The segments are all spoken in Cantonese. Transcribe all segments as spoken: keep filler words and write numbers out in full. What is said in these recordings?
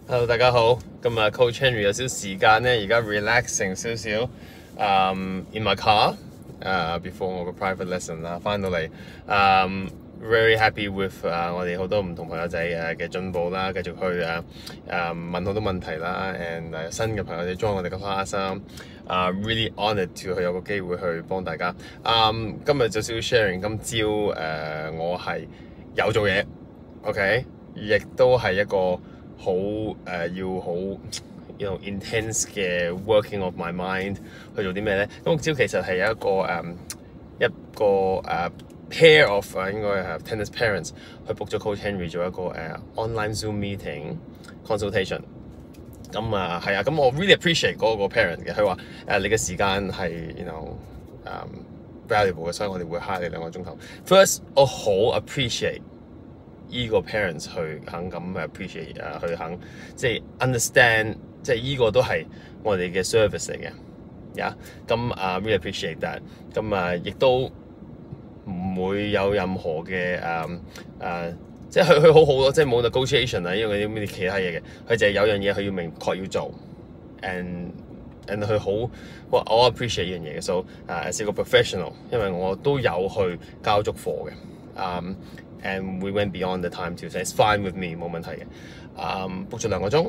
Hello，大家好。今日 Coach Henry 有少少時間咧，而家 relaxing 少少。Um, in my car，誒、uh, before 我個 private lesson 啦，翻到嚟。Um, very happy with 誒、uh, 我哋好多唔同朋友仔誒嘅進步啦，繼續去誒誒、uh, 問好多問題啦 ，and、uh, 新嘅朋友仔 join 我哋嘅 class 啦。Uh, really honoured to 去有個機會去幫大家。Um, 今日就少少 sharing，今朝誒、uh, 我係有做嘢 ，OK， 亦都係一個好誒、呃、要好 you know intense 嘅 working of my mind 去做啲咩咧？咁朝其實係有一個誒、um, 一個誒、uh, pair of 誒應該係 tennis parents 去 book 咗 Coach Henry 做一個誒、uh, online Zoom meeting consultation。咁啊係啊，咁我 really appreciate 嗰個 parent 嘅，佢話誒你嘅時間係 you know、um, valuable 嘅，所以我哋會慳你兩個鐘頭。First， 我好 appreciate。依個 parents 去肯咁 appreciate 啊，去肯即係 understand， 即係依個都係我哋嘅 service 嚟嘅，呀咁啊 really appreciate that， 咁啊亦都唔會有任何嘅誒誒，即係佢佢好好咯，即係冇 negotiation 啊，因為嗰啲咩其他嘢嘅，佢就係有樣嘢佢要明確要做 ，and and 佢好我我 appreciate 呢樣嘢嘅 ，so 啊 as a professional， 因為我都有去交足課嘅，嗯。And we went beyond the time too, so it's fine with me， 冇問題嘅。Um, book 咗兩個鐘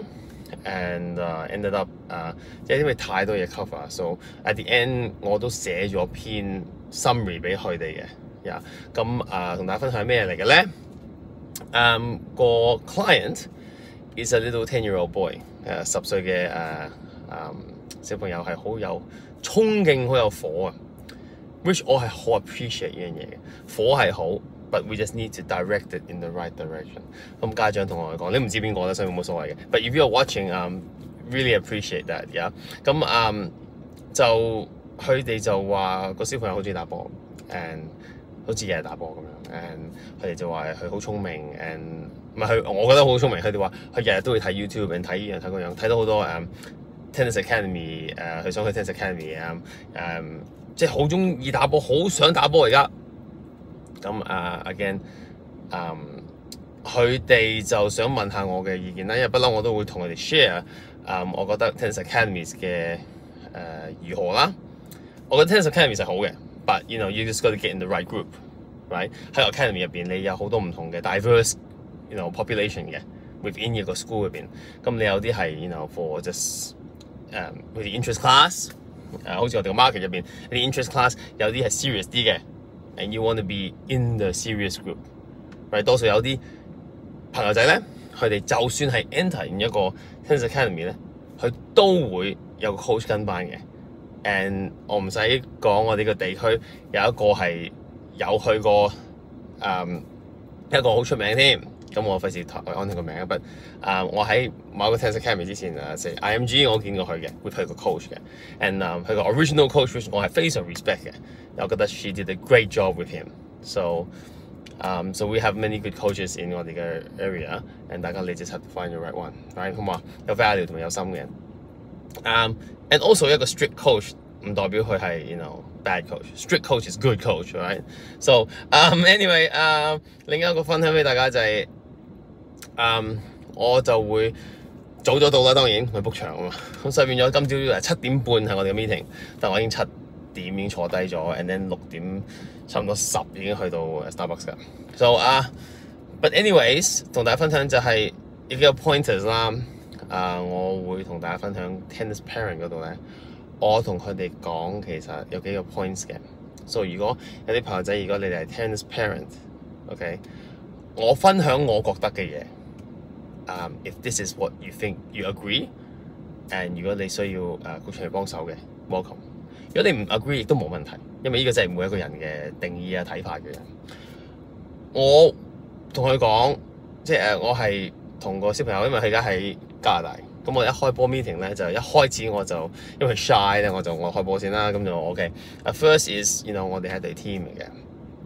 ，and、uh, ended up 誒，即係因為太多嘢 cover，so at the end 我都寫咗篇 summary 俾佢哋嘅。呀，咁啊同大家分享咩嚟嘅咧？誒、um, 個 client is a little ten-year-old boy， 誒十歲嘅誒誒小朋友係好有衝勁，好有火啊 ，which 我係好 appreciate 呢樣嘢嘅，火係好。But we just need to direct it in the right direction。咁家長同我哋講，你唔知邊個啦，所以冇所謂嘅。But if you're watching， um, really appreciate that， yeah。咁嗯就佢哋就話個小朋友好中意打波 ，and 好似日日打波咁樣 ，and 佢哋就話佢好聰明 ，and 唔係佢，我覺得好聰明。佢哋話佢日日都會睇 YouTube， 睇依樣睇嗰樣，睇到好多誒、um, tennis academy， 誒、uh, 佢想去 tennis academy 啊、um, 誒、um, 即係好中意打波，好想打波而家。咁啊、uh, ，again， 嗯，佢哋就想問下我嘅意見啦，因為不嬲我都會同佢哋 share， 嗯，我覺得 Tennis Academies 嘅誒、呃、如何啦。我覺得 Tennis Academies 係好嘅 ，but you know you just got to get in the right group，right？ 喺 Academy 入邊，你有好多唔同嘅 diverse，you know population 嘅 within 一個 school 入邊。咁你有啲係 you know for just 誒、um, 好似 interest class， 誒、uh, 好似我哋個 market 入邊啲 interest class 有啲係 serious 啲嘅。And you want to be in the serious group， right？ 多數有啲朋友仔咧，佢哋就算係 enter in 一個 Tennis Academy 咧，佢都會有個 coach 跟班嘅。And 我唔使講，我哋個地區有一個係有去過誒、um, 一個好出名添。咁我費事安佢個名啊，但啊我喺某個 Tennis Academy 之前啊，即係 I M G 我見過佢嘅，會佢個 coach 嘅。And 佢、um, 個 original coach 我係非常 respect 嘅。我覺得 she did a great job with him. So, um, so we have many good coaches in 我哋嘅 area, and 大家你 just have to find the right one, right？ 好嘛？有 value 同埋有心嘅人。Um, and also 一個 strict coach 唔代表佢係 you know bad coach. Strict coach is good coach, right? So, um, anyway， uh, 另一個分享俾大家就係、是，嗯、um, 我就會早咗到啦，當然去 book 場啊嘛。咁所以變咗今朝誒七點半係我哋嘅 meeting， 但我已經七點已經坐低咗 ，and then 六點差唔多十已經去到 Starbucks 㗎。So 啊、uh, ，but anyways， 同大家分享就係有幾個 pointers 啦。啊、uh, 我會同大家分享 tennis parent 嗰度咧，我同佢哋講其實有幾個 points 嘅。所、so, 以如果有啲朋友仔，如果你哋係 tennis parent，OK，、okay? 我分享我覺得嘅嘢。Um, if this is what you think you agree，and 如果你需要誒 coach 嚟幫手嘅 welcome。如果你唔 agree 亦都冇問題，因為呢個真係每一個人嘅定義啊睇法嘅人。我同佢講，即係誒我係同個小朋友，因為佢而家喺加拿大，咁我一開波 meeting 咧就一開始我就因為佢 shy 咧，我就我開波先啦，咁就 OK。Uh, first is you know 我哋係隊 team 嚟嘅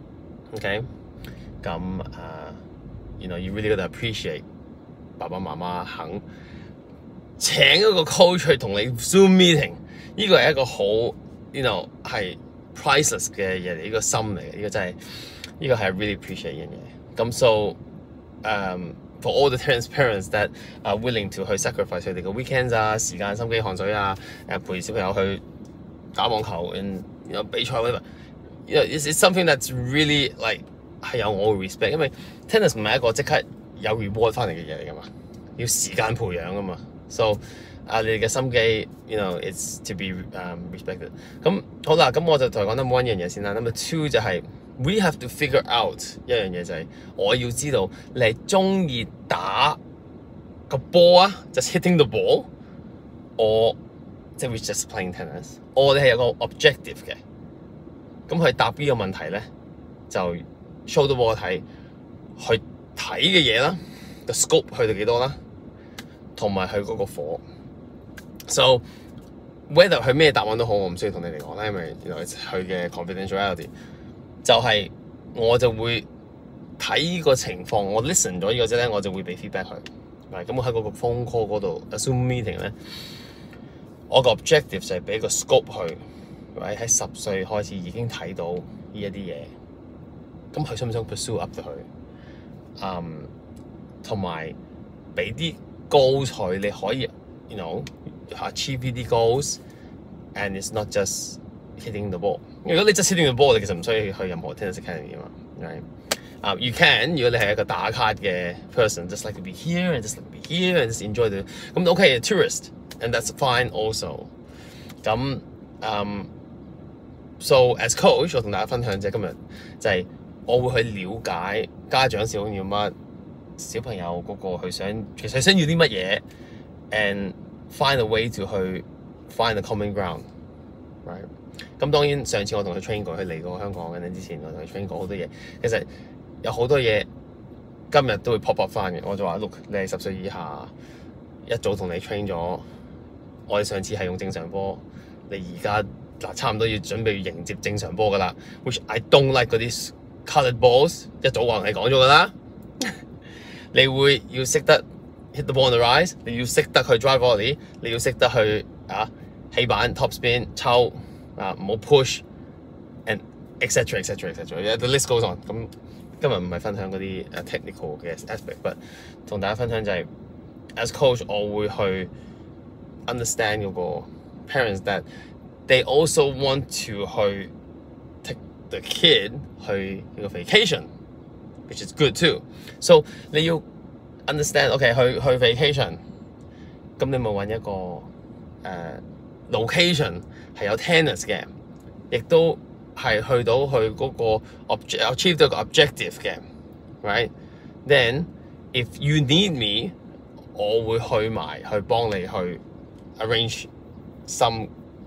，OK。咁啊 you know you really gotta appreciate 爸爸媽媽肯請一個 coach 去同你 Zoom meeting， 呢個係一個好 you know 係 priceless 嘅嘢嚟，呢個心嚟嘅，呢個真係呢個係 really appreciate 嘅嘢。咁 so 誒、um, for all the tennis parents that are willing to 去 sacrifice 佢哋嘅 weekends 啊、時間、心機、汗水啊，誒陪小朋友去打網球，and you know 比賽 whatever，you know it's, it's something that's really like 係有我嘅 respect，因為 tennis 唔係一個即刻有 reward 翻嚟嘅嘢嚟㗎嘛，要時間培養㗎嘛 ，so 啊你哋嘅心機 ，you know it's to be、um, respected。咁好啦，咁我就同佢講 number one 一樣嘢先啦 ，number two 就係、是。We have to figure out 一樣嘢就係我要知道你係中意打個波啊 ，just hitting the ball， or 即係 we just playing tennis， or 你係有個 objective 嘅。咁佢答呢個問題咧，就 show 到俾我睇，去睇嘅嘢啦，個 scope 去到幾多啦，同埋佢嗰個火。So whether 佢咩答案都好，我唔需要同你哋講啦，因為原來佢嘅 confidentiality。就係我就會睇呢個情況，我 listen 咗呢個之後咧，我就會俾 feedback 佢。係咁，我喺嗰個 phone call 嗰度 Zoom meeting 咧，我個 objective 就係俾個 scope 佢，喺喺十歲開始已經睇到呢一啲嘢。咁佢想唔想 pursue up 咗佢？嗯，同埋俾啲 goals 佢，你可以 you know achieve 呢啲 goals，and it's not just hitting the ball。如果你 just hitting the ball， 你其實唔需要去任何 tennis academy 啊嘛。Right? Um, you can， 如果你係一個打卡嘅 person，just like to be here and just like to be here and just enjoy the 咁 OK tourist，and that's fine also。咁嗯 ，so as coach， 我同大家分享啫，今日就係我會去了解家長想要乜，小朋友嗰個佢想其實想要啲乜嘢 ，and find a way to 去 find a common ground。Right？咁當然上次我同佢 train 過，佢嚟過香港嘅，之前我同佢 train 過好多嘢。其實有好多嘢今日都會 pop up 翻嘅。我就話 look， 你係十歲以下，一早同你 train 咗。我哋上次係用正常波，你而家嗱差唔多要準備迎接正常波噶啦。Which I don't like 嗰啲 coloured balls， 一早話同你講咗噶啦。你會要識得 hit the ball on the rise， 你要識得去 drive volley， 你要識得去啊起板 top spin 抽。啊，唔好 push，and et cetera et cetera et cetera。The list goes on。咁今日唔係分享嗰啲誒 technical 嘅 aspect，but 同大家分享就係 as coach 我會去 understand 嗰個 parents that they also want to 去 take the kid 去一個 vacation，which is good too。So 你要 understand，OK、okay，去去 vacation， 咁你咪揾一個誒。Uh, location 係有 tennis 嘅，亦都係去到佢嗰個 achieve 到個 objective 嘅 ，right？Then if you need me， 我會去埋去幫你去 arrange some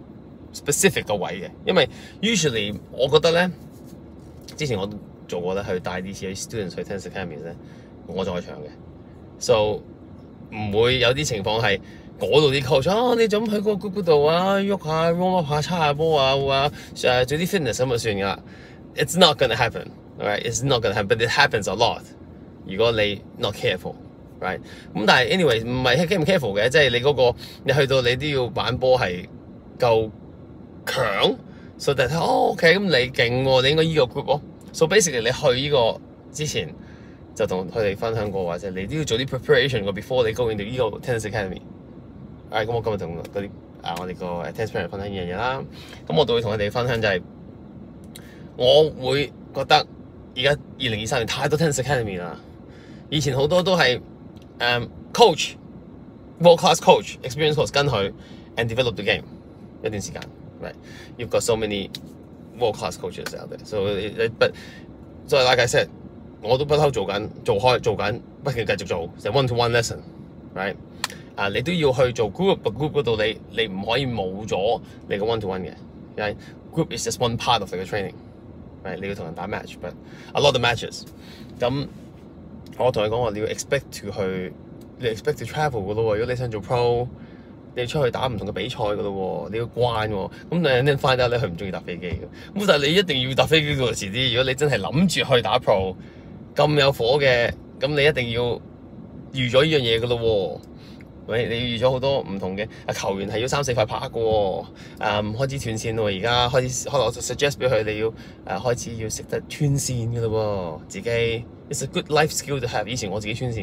specific 嘅位嘅，因為 usually 我覺得咧，之前我都做過咧，去帶啲似 students 去 tennis academy 咧，我在場嘅 ，so 唔會有啲情況係。嗰度啲 coach 啊，你就咁喺個 group 嗰度啊，喐下 warm up 下，叉下波啊，啊，誒做啲 fitness 咁就算㗎啦。It's not gonna happen， right？ It's not gonna happen，but it happens a lot。如果你 not careful，right？ 咁但係 anyway 唔係 care 唔 careful 嘅，即係你嗰個你去到你都要玩波係夠強 ，so that 哦 OK 咁你勁喎，你應該依個 group 咯。So basically 你去依個之前就同佢哋分享過，或者你都要做啲 preparation 個 before 你 go into 依個 tennis academy。咁、哎、我今日同嗰啲啊，我哋個 tennis parent 分享呢樣嘢啦。咁我都會同佢哋分享就係、是，我會覺得而家二零二三年太多 tennis academy 啦。以前好多都係誒、um, coach world class coach experience coach 跟佢 and develop the game 一段時間。Right, you've got so many world class coaches out there. So but so like I said， 我都不嬲做緊，做開做緊，不斷繼續做，就 one to one lesson，right？啊！你都要去做 group，group 嗰度你你唔可以冇咗你個 one to one 嘅，因為 group is just one part of 你嘅 training，right？ 你要同人打 match，but a lot of matches。咁我同你講話，你要 expect to 去，你 expect to travel 嘅咯喎。如果你想做 pro， 你要出去打唔同嘅比賽嘅咯喎，你要慣喎。咁你你 find out 咧，佢唔中意搭飛機嘅。咁但係你一定要搭飛機嘅喎，遲啲。如果你真係諗住去打 pro， 咁有火嘅，咁你一定要預咗呢樣嘢嘅咯喎。喂，你預咗好多唔同嘅啊球員係要三四塊拍嘅喎，誒開始斷線喎，而家開始可能我就 suggest 俾佢你要誒、啊、開始要識得穿線嘅咯喎，自己 it's a good life skill to have。以前我自己穿線嘅，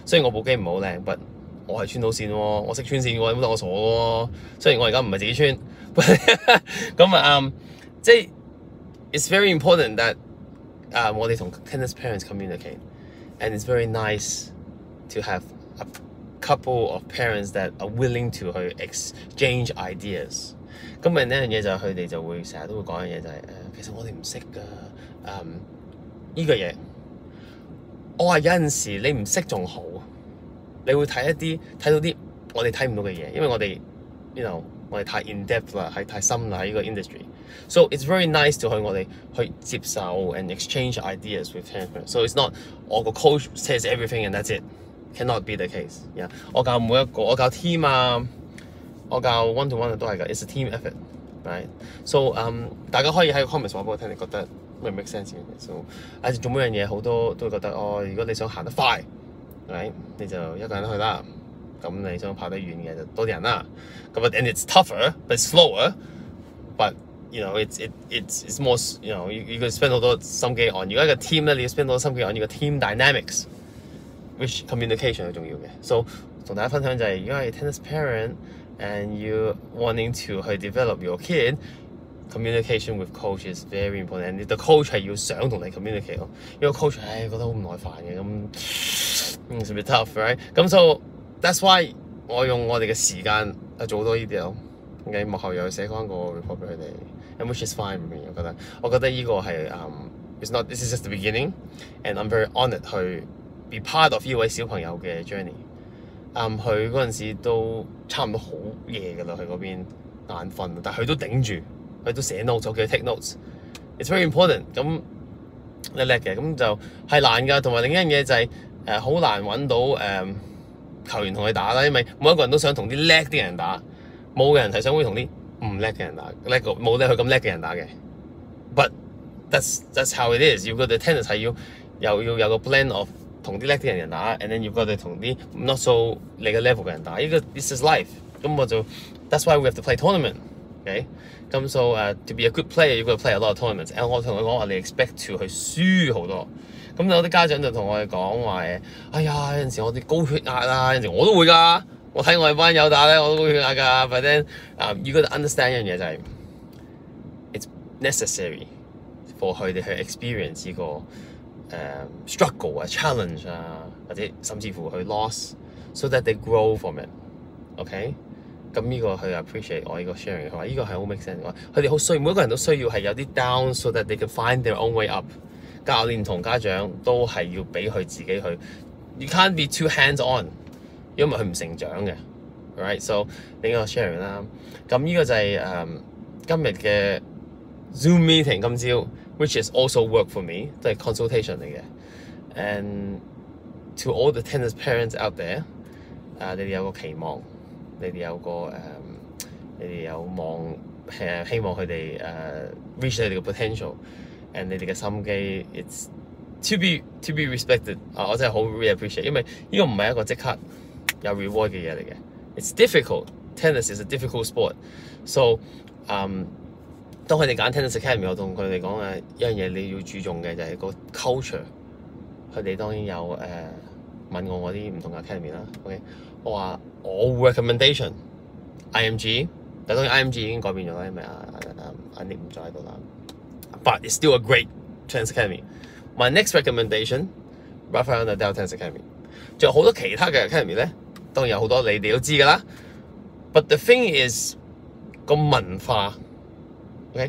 雖然我部機唔係好靚，but 我係穿到線喎，我識穿線喎，有冇得我傻喎？雖然我而家唔係自己穿，咁啊、um, 即係 it's very important that 啊、uh, 我哋同 tennis parents communicate and it's very nice to have a couple of parents that are willing to 去 exchange ideas。咁另一樣嘢就係佢哋就會成日都會講嘅嘢就係、是、誒、呃，其實我哋唔識㗎，誒、嗯、呢、這個嘢。我話有陣時你唔識仲好，你會睇一啲睇到啲我哋睇唔到嘅嘢，因為我哋 you know 我哋太 in depth 啦，係太深啦喺呢個 industry。So it's very nice to 去我哋去接受 and exchange ideas with him. So it's not 我個 coach says everything and that's it. Cannot be the case. Yeah. 我教每一個，我教 team 啊，我教 one to one 都係㗎。It's a team effort, right? So 嗯、um, 大家可以喺個 comments 話俾我聽，你覺得 make 唔 make sense 嘅？So 啊做每樣嘢好多都會覺得哦，如果你想行得快， right 你就一個人去啦。咁你想跑得遠嘅就多啲人啦。咁 and it's tougher, but it's slower, but you know it's it it's it's more you know you you can spend 好多心機 on。如果一個 team 咧，你要 spend 好多心機 on 呢個 team dynamics。Which communication 係重要嘅 ，so 同大家分享就係、是，如果係 tennis parent and you wanting to 去 develop your kid, communication with coach is very important. And the coach 係要想同你 communicate 咯，因為 coach 唉覺得好唔耐煩嘅咁，嗯 it's a bit tough, right？咁 so that's why 我用我哋嘅時間去做好多呢啲咯。OK， 幕後又寫翻個 report 俾佢哋 ，and which is fine for me。我覺得，我覺得呢個係嗯、um, ，it's not this is just the beginning, and I'm very honoured 去。be part of 呢位小朋友嘅 journey。嗯，佢嗰陣時都差唔多好夜㗎啦，佢嗰邊眼瞓，但係佢都頂住，佢都寫 notes，我叫佢 take notes。It's very important。咁你叻嘅，咁就係難㗎。同埋另一樣嘢就係誒好難揾到誒、呃、球員同佢打啦，因為每一個人都想同啲叻啲人打，冇嘅人係想會同啲唔叻嘅人打，叻過冇叻佢咁叻嘅人打嘅。But that's that's how it is。要佢哋 tennis 係要又要有個 blend of同啲叻啲人打 ，and then 要佢哋同啲 not so 你嘅 level 嘅人打。呢個 this is life。咁我就 that's why we have to play tournament。OK， 咁 so 誒、uh, to be a good player you got to play a lot of tournaments。誒我同佢講話你 expect to 去輸好多。咁有啲家長就同我哋講話誒，哎呀有陣時我哋高血壓啊，有陣時我都會㗎。我睇我哋班友打咧，我都高血壓㗎。But then 啊、uh, ，you got to understand 一樣嘢就係、是、it's necessary for 佢哋去 experience 呢、這個。Uh, struggle 啊 challenge 啊，或者甚至乎去 loss，so that they grow from it。OK， 咁呢個佢 appreciate 我呢個 sharing，佢話呢個係好 make sense。佢哋好需要，每一個人都需要係有啲 down，so that they can find their own way up。教練同家長都係要俾佢自己去 ，you can't be too hands on， 因為佢唔成長嘅。Right，so 呢個 sharing 啦。咁呢個就係、是、誒、um, 今日嘅 Zoom meeting 今朝。Which is also work for me，都係 consultation 嚟嘅。And to all the tennis parents out there， 啊、uh, 你哋有個期望，你哋有個誒、um, 你哋有望誒希望佢哋誒 reach 你哋嘅 potential，and 你哋嘅心機 ，it's to be to be respected。啊，我真係好 really appreciate，因為呢個唔係一個即刻有 reward 嘅嘢嚟嘅。It's difficult，tennis is a difficult sport，so 嗯、um,。當佢哋揀 Tennis Academy， 我同佢哋講嘅一樣嘢你要注重嘅就係個 culture。佢哋當然有誒、呃、問我我啲唔同嘅 academy 啦。OK， 我話我 recommendation I M G， 但當然 I M G 已經改變咗啦，因為阿阿阿 Nick 唔再喺度啦。But it's still a great Tennis Academy。My next recommendation Rafael Nadal Tennis Academy。仲有好多其他嘅 academy 咧，當然有好多你哋都知㗎啦。But the thing is 個文化。OK，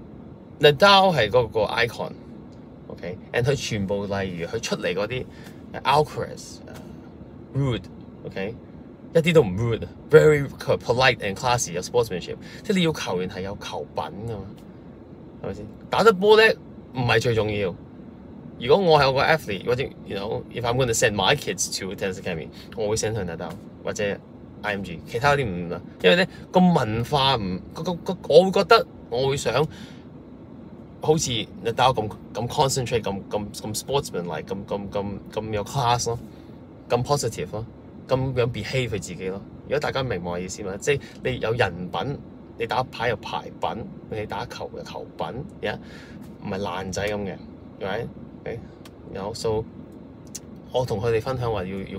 Nadal 係嗰個 icon，OK，and 佢全部例如佢出嚟嗰啲 Alcaraz、rude，OK， 一啲都唔 rude，very polite and classy， 有 sportsmanship， 即係你要球員係有球品㗎嘛，係咪先？打得波咧唔係最重要。如果我係個 athlete， 或者 you know，if I'm going to send my kids to tennis academy， 我會 send 去 Nadal 或者 I M G， 其他啲唔啦，因為咧個文化唔個個個，我會覺得。我會想好似 Nadal 咁咁 concentrate 咁咁咁 sportsman-like 咁咁咁咁有 class 咯，咁 positive 咯，咁樣 behave 佢自己咯。如果大家明我嘅意思嘛，即係你有人品，你打牌有牌品，你打球有球品，呀唔係爛仔咁嘅，right？ Okay？ 有 so 我同佢哋分享話要要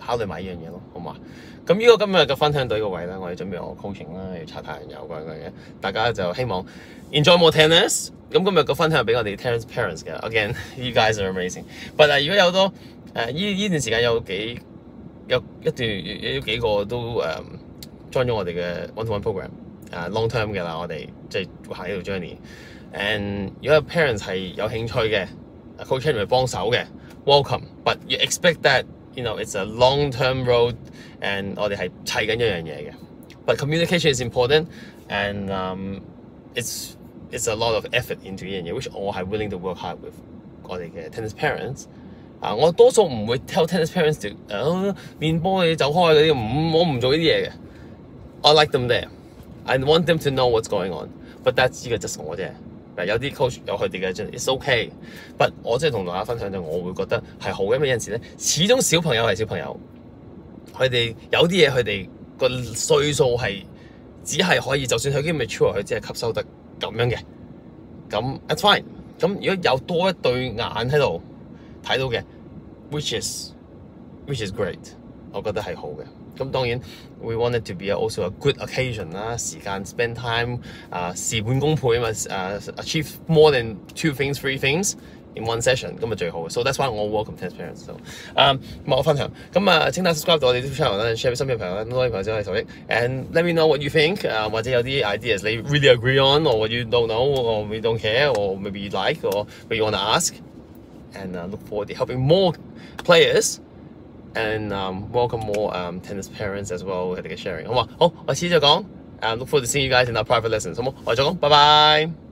考慮埋呢樣嘢咯，好嘛？咁呢個今日嘅分享到呢個位啦，我哋準備我 coaching 啦，要搽太陽油嗰樣嘅，大家就希望 enjoy more tennis。咁今日個分享係俾我哋 tennis parents 嘅 ，again，you guys are amazing。But 啊，如果有多誒呢呢段時間有幾有一段有幾個都誒 join 咗我哋嘅 one to one program， 誒 long term 嘅啦，我哋即係行呢條 journey。And 如果有 parents 係有興趣嘅 ，coach Henry 會幫手嘅 ，welcome。But you expect that you know it's a long term road，and 我哋係砌緊一樣嘢嘅。But communication is important，and um, it's it's a lot of effort into 呢樣嘢，which 我係 willing to work hard with 我哋嘅 tennis parents。啊，我多數唔會 tell tennis parents to 誒練波你走開嗰啲，唔我唔做呢啲嘢嘅。I like them there. I want them to know what's going on. But that's 呢個 just 我啫。有啲 coach 有佢哋嘅真 it's okay。But 我真係同大家分享就我會覺得係好嘅，因為有陣時咧，始終小朋友係小朋友，佢哋有啲嘢佢哋個歲數係只係可以，就算佢已經 mature，佢只係吸收得咁樣嘅。咁 that's fine。咁如果有多一對眼喺度睇到嘅 ，which is which is great， 我覺得係好嘅。咁當然 ，we want it to be also a good occasion 啦，時間 spend time 啊，事半功倍啊嘛，啊 achieve more than two things, three things in one session 咁啊最好嘅。So that's why 我 welcome tennis parents。So 啊，咁我分享，咁啊請大家 subscribe 到我哋 YouTube channel 啦 ，share 俾身邊朋友啦，多啲朋友仔去受益。And let me know what you think， 啊或者有啲 ideas 你 really agree on，or what you don't know，or we don't care，or maybe you like，or maybe you wanna ask。And、uh, look forward to helping more players。And um, welcome more um, tennis parents as well 佢哋嘅 sharing，好嘛？好，我遲啲再講。Uh, look forward to seeing you guys in our private lessons，好冇？我哋再講，拜拜。